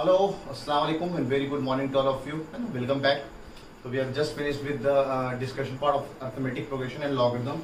Hello, Assalamu alaikum and very good morning to all of you and welcome back. So we have just finished with the discussion part of arithmetic progression and logarithm.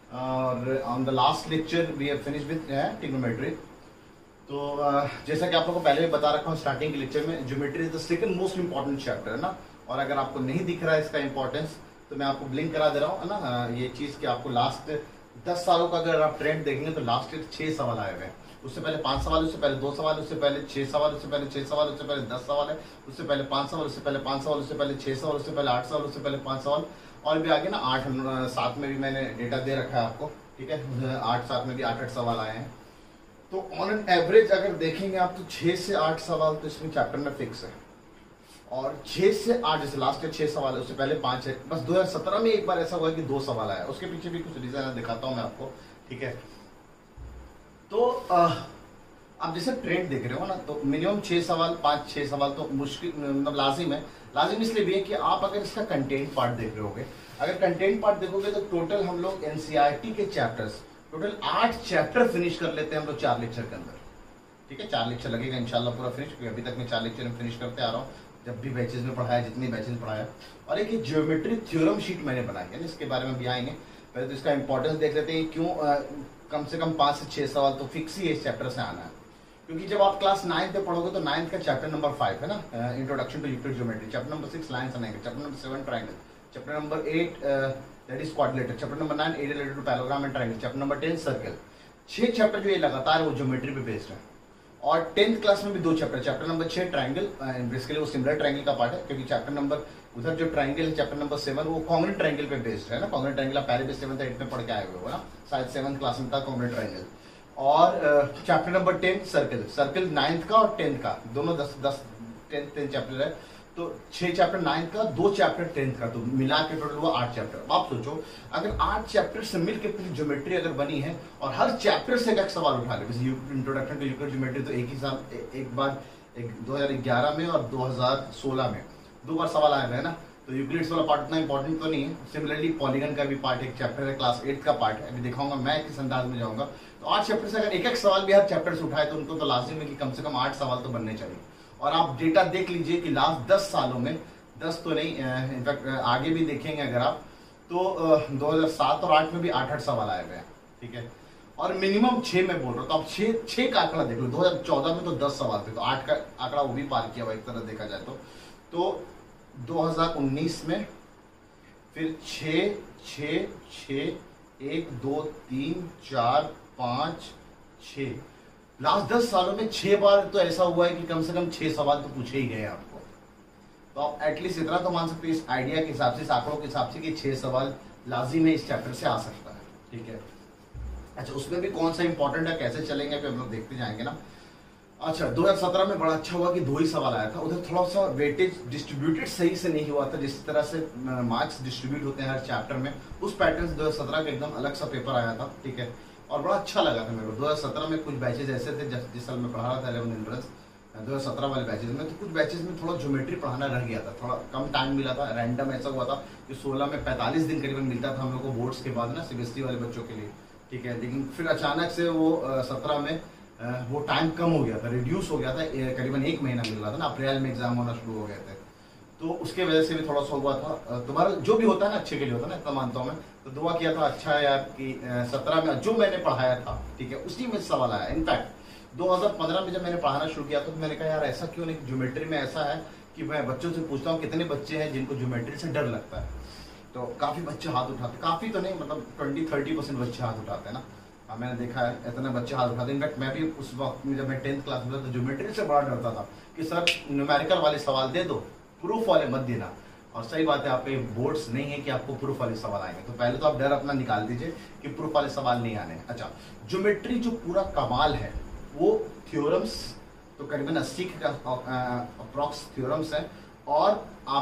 On the last lecture we have finished with trigonometry. तो जैसा कि आप लोगों को पहले भी बता रखा हूँ स्टार्टिंग के लेक्चर में, geometry is the second most important chapter है ना। और अगर आपको नहीं दिख रहा है इसका इंपॉर्टेंस तो मैं आपको ब्लिंक करा दे रहा हूँ है ना। ये चीज कि आपको लास्ट 10 सालों का अगर आप ट्रेंड देखेंगे तो लास्ट ईयर 6 सवाल आए हुए हैं। उससे पहले 5 सवाल, उससे पहले 2 सवाल, उससे पहले 6 सवाल, उससे पहले 6 सवाल, उससे पहले 10 सवाल है, उससे पहले 5 सवाल, उससे पहले 5 सवाल, उससे पहले 6 सवाल, उससे पहले 8 सवाल, उससे पहले 5 सवाल और भी आगे ना 8 7 में भी मैंने डेटा दे रखा है आपको, ठीक है। 8 7 में भी 8 सवाल आए हैं। तो ऑन एन एवरेज अगर देखेंगे आप तो 6 से 8 सवाल तो इसमें चैप्टर में फिक्स है। और 6 से 8 जैसे लास्ट ईयर 6 सवाल है, उससे पहले 5 है। बस 2017 में एक बार ऐसा हुआ कि 2 सवाल आया, उसके पीछे भी कुछ रीजन है, दिखाता हूं मैं आपको, ठीक है। तो आप जैसे ट्रेंड देख रहे हो ना, तो मिनिमम 6 सवाल 5-6 सवाल तो मुश्किल मतलब लाजिम है। लाजिम इसलिए भी है कि आप अगर इसका कंटेंट पार्ट देख रहे होगे, अगर कंटेंट पार्ट देखोगे तो टोटल हम लोग एनसीईआरटी के चैप्टर्स टोटल 8 चैप्टर फिनिश कर लेते हैं हम लोग 4 लेक्चर के अंदर, ठीक है। 4 लेक्चर लगेगा इंशाल्लाह पूरा फिनिश, क्योंकि अभी तक मैं 4 लेक्चर में फिनिश करते आ रहा हूँ, जब भी बैचेज में पढ़ाया, जितनी बैचेज में पढ़ाया। और एक ज्योमेट्री थ्योरम शीट मैंने बनाई है, इसके बारे में भी आएंगे। पहले तो इसका इंपॉर्टेंस देख लेते हैं, क्यों कम से कम 5 से 6 सवाल तो फिक्स ही है इस चैप्टर से आना है। क्योंकि जब आप क्लास 9 पे पढ़ोगे तो 9th का चैप्टर नंबर 5 है ना, introduction to Euclid geometry, chapter number 6 lines and angle, chapter number 7 triangle, chapter number 8 that is quadrilateral, chapter number 9 area related to parallelogram and triangle, chapter number 10 circle. 6 chapter जो ये लगातार वो geometry पे based है। और 10th class में भी 2 chapter, chapter number 6 triangle, basically वो सिमिलर ट्रायंगल का पार्ट है, क्योंकि चैप्टर नंबर उधर जो ट्रायंगल है चैप्टर नंबर 7 वो कॉन्ग्रुएंट ट्रायंगल पे बेस्ड है ना। कॉन्ग्रुएंट ट्रायंगल आप पहले भी 7th 8th में पढ़ के आए हुए हो ना, शायद 7th क्लास में था कॉन्ग्रुएंट ट्रायंगल। और chapter number 10 circle, circle 9th का और 10th का दोनों 10 चैप्टर है। तो 6 चैप्टर 9th का, 2 चैप्टर 10th का, तो मिला के टोटल हुआ 8 चैप्टर। आप सोचो अगर 8 चैप्टर से मिलकर पूरी ज्योमेट्री अगर बनी है और हर चैप्टर से एक सवाल उठा ले, जैसे इंट्रोडक्शन टू यूक्लिड ज्योमेट्री तो एक ही साल एक बार 2011 में और 2016 में 2 बार सवाल आए हैं ना। तो यूक्लिड्स वाला पार्ट उतना इंपॉर्टेंट तो नहीं है। सिमिलरली पॉलीगन का भी पार्ट एक चैप्टर है, क्लास 8 का पार्ट है, अभी दिखाऊंगा मैं किस अंदाज में जाऊंगा। तो 8 चैप्टर से अगर एक सवाल भी हर चैप्टर से उठाए तो उनको तो लाजिम है कि कम से कम 8 सवाल तो बनने चाहिए। और आप डेटा देख लीजिए कि लास्ट 10 सालों में, 10 तो नहीं इनफैक्ट आगे भी देखेंगे अगर आप तो 2007 और 8 में भी 8 सवाल आए हुए हैं, ठीक है। और मिनिमम 6 में बोल रहा हूँ, तो आप 6 का आंकड़ा देख लो। 2014 में तो 10 सवाल थे, तो 8 का आंकड़ा वो भी पार किया हुआ एक तरह देखा जाए तो 2019 में फिर 6 1 2 3 4 5 6 लास्ट 10 सालों में 6 बार तो ऐसा हुआ है कि कम से कम 6 सवाल तो पूछे ही गए आपको। तो आप एटलीस्ट इतना तो मान सकते हैं इस आइडिया के हिसाब से, इस आंकड़ों के हिसाब से कि 6 सवाल लाजिम है इस चैप्टर से आ सकता है, ठीक है। अच्छा, उसमें भी कौन सा इंपॉर्टेंट है, कैसे चलेंगे फिर हम लोग देखते जाएंगे ना। अच्छा, 2017 में बड़ा अच्छा हुआ कि 2 ही सवाल आया था। उधर थोड़ा सा वेटेज डिस्ट्रीब्यूटेड सही से नहीं हुआ था, जिस तरह से मार्क्स डिस्ट्रीब्यूट होते हैं हर चैप्टर में, उस पैटर्न से 2017 का एकदम अलग सा पेपर आया था, ठीक है। और बड़ा अच्छा लगा था मेरे को। 2017 में कुछ बैचेज ऐसे थे जिस साल में पढ़ा रहा था 11th एंट्रेंस 2017 वाले बैचेज में, तो कुछ बैचेज में थोड़ा ज्योमेट्री पढ़ाना रह गया था, थोड़ा कम टाइम मिला था। रैंडम ऐसा हुआ था कि 16 में 45 दिन करीबन मिलता था हम लोग को बोर्ड्स के बाद ना, सीबीएसई वाले बच्चों के लिए, ठीक है। लेकिन फिर अचानक से वो 17 में वो टाइम कम हो गया था, रिड्यूस हो गया था, करीबन 1 महीना मिल रहा था ना, अप्रैल में एग्जाम होना शुरू हो गए थे, तो उसके वजह से भी थोड़ा सा हुआ था। तुम्हारा जो भी होता है ना अच्छे के लिए होता है ना, इतना मानता हूँ मैं। तो दुआ किया था अच्छा है यार कि 17 में जो मैंने पढ़ाया था, ठीक है, उसी में सवाल आया। इनफैक्ट 2015 में जब मैंने पढ़ाना शुरू किया तो मैंने कहा यार ऐसा क्यों नहीं, ज्योमेट्री में ऐसा है कि मैं बच्चों से पूछता हूँ कितने बच्चे हैं जिनको ज्योमेट्री से डर लगता है। तो काफी बच्चे हाथ उठाते, काफी तो नहीं मतलब 20-30% बच्चे हाथ उठाते हैं ना। मैंने देखा है इतने बच्चे हाथ उठाते। इनफैक्ट मैं भी उस वक्त में जब मैं 10th क्लास में था तो ज्योमेट्री से बड़ा डरता था कि सर न्यूमेरिकल वाले सवाल दे दो, प्रूफ वाले मत देना। और सही बात है, आपके बोर्ड्स नहीं है कि आपको प्रूफ वाले सवाल आएंगे, तो पहले तो आप डर अपना निकाल दीजिए कि प्रूफ वाले सवाल नहीं आने। अच्छा, ज्योमेट्री जो पूरा कमाल है वो थ्योरम्स तो करीबन 80 का अप्रॉक्स थ्योरम्स है, और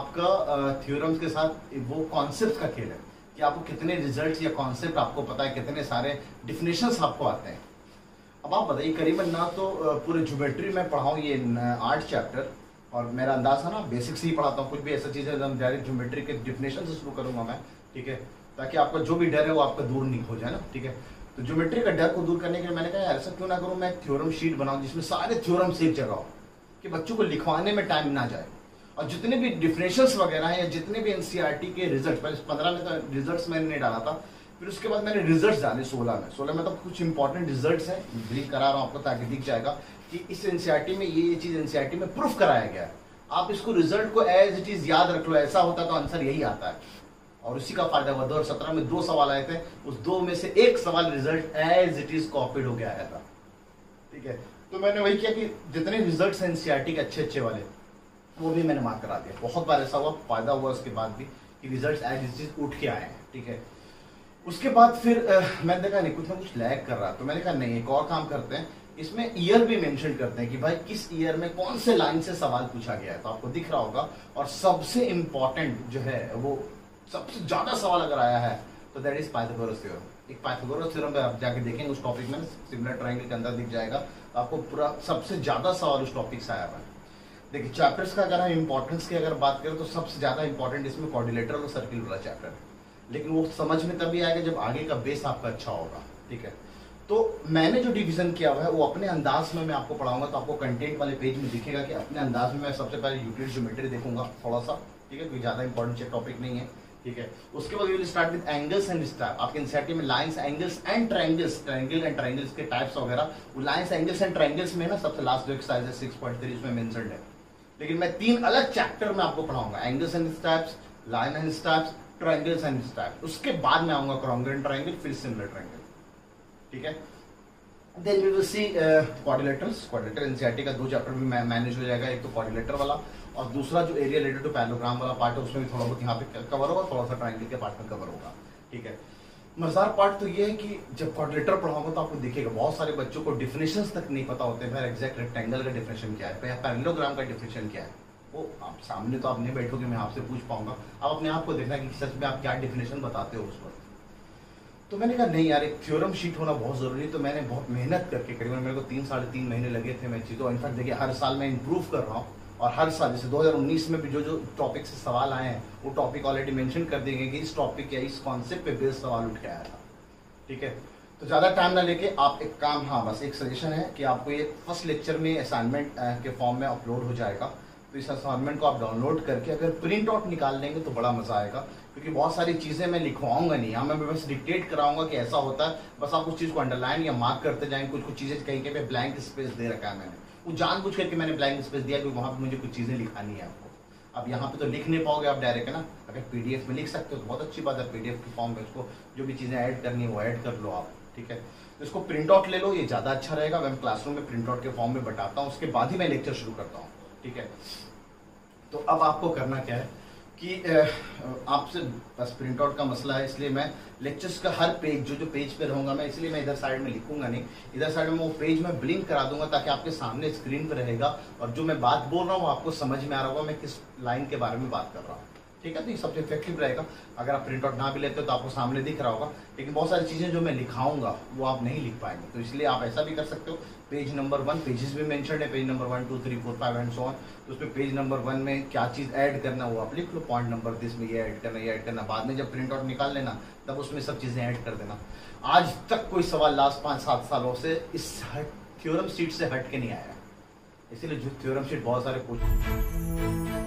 आपका थ्योरम्स के साथ वो कॉन्सेप्ट का खेल है कि आपको कितने रिजल्ट्स या कॉन्सेप्ट आपको पता है, कितने सारे डिफिनेशंस आपको आते हैं। अब आप बताइए, करीबन ना तो पूरे ज्योमेट्री में पढ़ाऊँ ये 8 चैप्टर, और मेरा अंदाज है ना बेसिक्स ही पढ़ाता हूँ, कुछ भी ऐसा चीज़ है डायरेक्ट ज्योमेट्री के डिफिनेशन से शुरू करूंगा मैं, ठीक है, ताकि आपका जो भी डर है वो आपका दूर नहीं हो जाए ना, ठीक है। तो ज्योमेट्री का डर को दूर करने के लिए मैंने कहा यार ऐसा क्यों ना करूँ, मैं एक थ्योरम शीट बनाऊं जिसमें सारे थ्योरम्स एक जगह हो, कि बच्चों को लिखवाने में टाइम ना जाए। और जितने भी डिफरेंशियल्स वगैरह हैं या जितने भी एनसीईआरटी के रिजल्ट, पहले 15 में तो रिजल्ट्स मैंने नहीं डाला था, फिर उसके बाद मैंने रिजल्ट्स डाले 16 में तो कुछ इंपॉर्टेंट रिजल्ट्स हैं, ब्रीफ करा रहा हूँ आपको ताकि दिख जाएगा कि इस एनसीईआरटी में ये चीज एनसीईआरटी में प्रूफ कराया गया है। आप इसको रिजल्ट को एज इट इज याद रख लो, ऐसा होता तो आंसर यही आता है। और उसी का फायदा हुआ 2017 में 2 सवाल आए थे, उस 2 में से 1 सवाल result as it is copied होके आया था। ठीक है, तो मैंने वही किया कि जितने रिजल्ट्स हैं एनसीईआरटी के अच्छे वाले वो भी मैंने मार्क करा दिया। बहुत बार ऐसा हुआ, फायदा हुआ उसके बाद भी कि रिजल्ट्स एज इट इज उठ के आए हैं। ठीक है, उसके बाद फिर मैंने देखा नहीं कुछ ना कुछ लैग कर रहा, तो मैंने कहा नहीं एक और काम करते हैं, इसमें ईयर भी मेंशन करते हैं कि भाई किस ईयर में कौन से लाइन से सवाल पूछा गया है, तो आपको दिख रहा होगा। और सबसे इंपॉर्टेंट जो है वो सबसे ज्यादा सवाल अगर आया है तो दैट इज पाइथागोरस थ्योरम। एक पाइथागोरस थ्योरम पे आप जाके देखेंगे उस टॉपिक में सिमिलर ट्रायंगल के अंदर दिख जाएगा, तो आपको पूरा सबसे ज्यादा सवाल उस टॉपिक से आया है। देखिए चैप्टर्स का अगर हम इंपॉर्टेंस की अगर बात करें तो सबसे ज्यादा इंपॉर्टेंट इसमें क्वाड्रिलेटरल और सर्किल वाला चैप्टर है, लेकिन वो समझ में तभी आएगा जब आगे का बेस आपका अच्छा होगा। ठीक है, तो मैंने जो डिवीजन किया हुआ है वो अपने अंदाज में मैं आपको पढ़ाऊंगा, तो आपको कंटेंट वाले पेज में दिखेगा कि अपने अंदाज में मैं सबसे पहले यूक्लिड ज्योमेट्री देखूंगा थोड़ा सा। ठीक है, कोई ज्यादा इंपॉर्टेंट टॉपिक नहीं है। ठीक है, उसके बाद we will start with angles and star. आपके एनसीईआरटी में lines, angles and triangles, triangle and triangles के टाइप्स वगैरह, वो लाइंस, एंगल्स एंड ट्रायंगल्स में ना सबसे लास्ट जो एक्सरसाइज है 6.3 उसमें मेंशन्ड है। लेकिन मैं 3 अलग चैप्टर में आपको पढ़ाऊंगा, angles and stars, line and stars, triangles and stars. उसके बाद मैं आऊंगा कॉन्ग्रुएंट ट्रायंगल, फिर सिमिलर ट्रायंगल। ठीक है, then we will see quadrilaterals. Quadrilateral NCERT का 2 चैप्टर में मैनेज हो जाएगा, एक तो क्वाड्रिलेटर वाला और दूसरा जो एरिया रिलेटेड टू पैरेललोग्राम वाला पार्ट है उसमें भी थोड़ा बहुत यहाँ पे कवर होगा, थोड़ा सा ट्रायंगल के पार्ट में कवर होगा। ठीक है, मजेदार पार्ट तो ये है कि जब क्वाड्रिलेटर पढ़ाऊंगा तो आपको दिखेगा बहुत सारे बच्चों को डिफिनेशंस तक नहीं पता होते हैं, एग्जैक्ट रेक्टेंगल का डिफिनेशन क्या है, पैरेललोग्राम का डिफिनेशन क्या है। वो आप सामने तो आप नहीं बैठोगे, मैं आपसे पूछ पाऊंगा, आप अपने आप को देखना कि सच में आप क्या डिफिनेशन बताते हो उस पर। तो मैंने कहा नहीं यार एक थ्योरम शीट होना बहुत जरूरी, तो मैंने बहुत मेहनत करके करीबन मेरे को 3-3.5 महीने लगे थे मैं चीज़ों। इनफैक्ट देखिए हर साल मैं इंप्रूव कर रहा हूँ, और हर साल जैसे 2019 में भी जो जो टॉपिक से सवाल आए हैं वो टॉपिक ऑलरेडी मेंशन कर देंगे कि इस टॉपिक या इस कॉन्सेप्ट पे बेस्ड सवाल उठ के आया था। ठीक है, तो ज़्यादा टाइम ना लेके आप एक काम, हाँ बस एक सजेशन है कि आपको ये फर्स्ट लेक्चर में असाइनमेंट के फॉर्म में अपलोड हो जाएगा, तो इस असाइनमेंट को आप डाउनलोड करके अगर प्रिंट आउट निकाल लेंगे तो बड़ा मजा आएगा, क्योंकि बहुत सारी चीजें मैं लिखवाऊंगा नहीं, यहाँ मैं बस डिक्टेट कराऊंगा कि ऐसा होता है, बस आप उस चीज को अंडरलाइन या मार्क करते जाएंगे। कुछ कुछ चीजें कहीं पे ब्लैंक स्पेस दे रखा है मैंने, वो जानबूझ करके मैंने ब्लैंक स्पेस दिया क्योंकि वहां पे मुझे कुछ चीजें लिखानी है आपको। अब यहाँ पे तो लिख नहीं पाओगे आप डायरेक्ट, है ना, अगर पीडीएफ में लिख सकते हो तो बहुत अच्छी बात है, पीडीएफ के फॉर्म में उसको जो भी चीजें ऐड करनी है वो ऐड कर लो आप। ठीक है, तो इसको प्रिंट आउट ले लो, ये ज्यादा अच्छा रहेगा। मैं क्लासरूम में प्रिंट आउट के फॉर्म में बताता हूँ, उसके बाद ही मैं लेक्चर शुरू करता हूँ। ठीक है, तो अब आपको करना क्या है कि आपसे बस प्रिंट आउट का मसला है, इसलिए मैं लेक्चर्स का हर पेज जो पेज पे रहूंगा मैं, इसलिए मैं इधर साइड में लिखूंगा नहीं, इधर साइड में वो पेज में ब्लिंक करा दूंगा ताकि आपके सामने स्क्रीन पे रहेगा और जो मैं बात बोल रहा हूँ आपको समझ में आ रहा होगा मैं किस लाइन के बारे में बात कर रहा हूँ। ठीक है, तो ये सबसे इफेक्टिव रहेगा। अगर आप प्रिंट आउट ना भी लेते हो तो आपको सामने दिख रहा होगा, लेकिन बहुत सारी चीजें जो मैं लिखाऊंगा वो आप नहीं लिख पाएंगे, तो इसलिए आप ऐसा भी कर सकते हो। पेज नंबर 1 पेजेस भी मेंशन है, page number 1 2 3 4 5 and so on, तो उसमें पेज नंबर 1 में क्या चीज ऐड करना वो आप लिख लो, पॉइंट नंबर दिस में ये ऐड करना, ये ऐड करना, बाद में जब प्रिंट आउट निकाल लेना तब उसमें सब चीजें ऐड कर देना। आज तक कोई सवाल लास्ट 5-7 सालों से इस थ्योरम शीट से हट के नहीं आया, इसीलिए जो थ्योरम शीट बहुत सारे पूछ